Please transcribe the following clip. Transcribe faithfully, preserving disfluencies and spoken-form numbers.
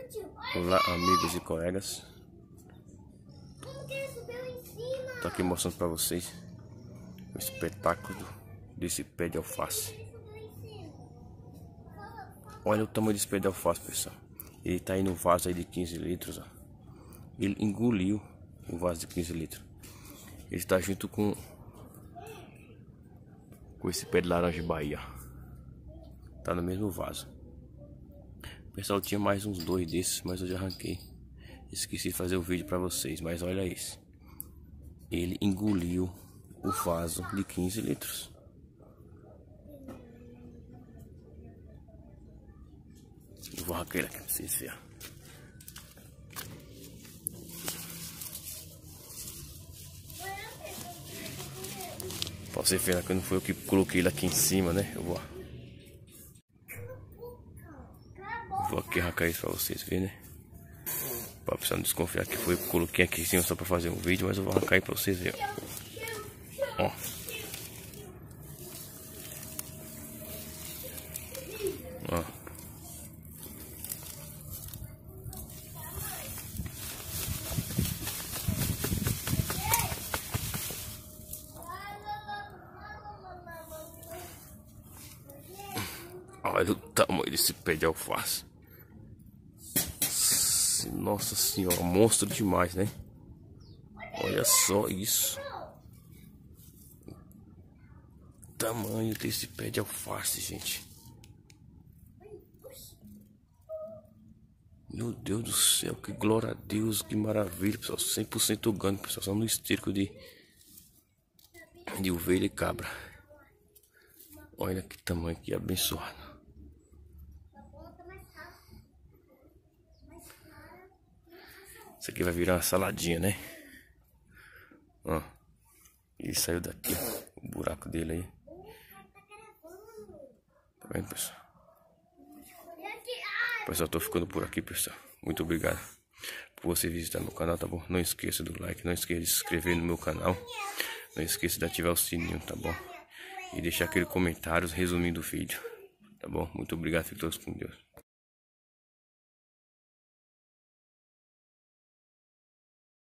Olá, amigos e colegas. Tô aqui mostrando para vocês o espetáculo desse pé de alface. Olha o tamanho desse pé de alface, pessoal. Ele tá aí no vaso aí de quinze litros, ó. Ele engoliu o vaso de quinze litros. Ele está junto com com esse pé de laranja Bahia. Tá no mesmo vaso. Pessoal, tinha mais uns dois desses, mas eu já arranquei. Esqueci de fazer o vídeo para vocês, mas olha isso. Ele engoliu o vaso de quinze litros. Eu vou arrancar ele aqui pra vocês verem. Pra você ver que não foi eu que coloquei ele aqui em cima, né? Eu vou, eu vou aqui arrancar isso pra vocês verem, né? Pra pessoa não desconfiar que foi eu que coloquei aqui em cima só pra fazer um vídeo, mas eu vou arrancar aí pra vocês verem. Ó. Ó. Olha o tamanho desse pé de alface. Nossa senhora, monstro demais, né? Olha só isso. O tamanho desse pé de alface, gente. Meu Deus do céu, que glória a Deus, que maravilha, pessoal. cem por cento orgânico, pessoal. Só no esterco de, de ovelha e cabra. Olha que tamanho, que abençoado. Isso aqui vai virar uma saladinha, né? Ó. Ele saiu daqui, ó, o buraco dele aí. Tá vendo, pessoal? Pessoal, eu tô ficando por aqui, pessoal. Muito obrigado por você visitar meu canal, tá bom? Não esqueça do like, não esqueça de se inscrever no meu canal. Não esqueça de ativar o sininho, tá bom? E deixar aquele comentário resumindo o vídeo, tá bom? Muito obrigado, fiquem todos com Deus.